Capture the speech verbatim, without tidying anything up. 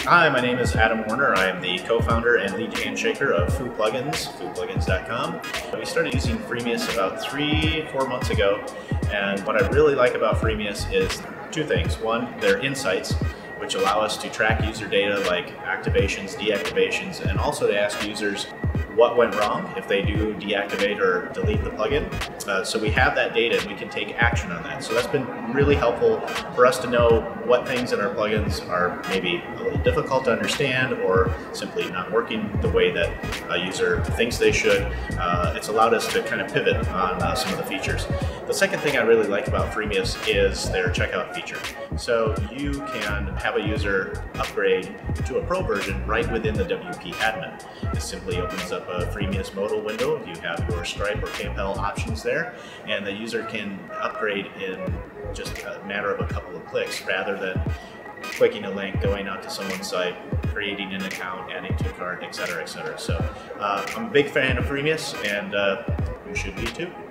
Hi, my name is Adam Warner. I am the co-founder and lead handshaker of FooPlugins, foo plugins dot com. We started using Freemius about three, four months ago, and what I really like about Freemius is two things. One, their insights, which allow us to track user data like activations, deactivations, and also to ask users what went wrong if they do deactivate or delete the plugin. Uh, so we have that data and we can take action on that. So that's been really helpful for us to know what things in our plugins are maybe a little difficult to understand or simply not working the way that a user thinks they should. Uh, it's allowed us to kind of pivot on uh, some of the features. The second thing I really like about Freemius is their checkout feature. So you can have a user upgrade to a pro version right within the W P admin. It simply opens up a Freemius modal window. You have your Stripe or PayPal options there, and the user can upgrade in just a matter of a couple of clicks rather than clicking a link, going out to someone's site, creating an account, adding to a cart, et cetera, et cetera. So uh, I'm a big fan of Freemius, and uh, you should be too.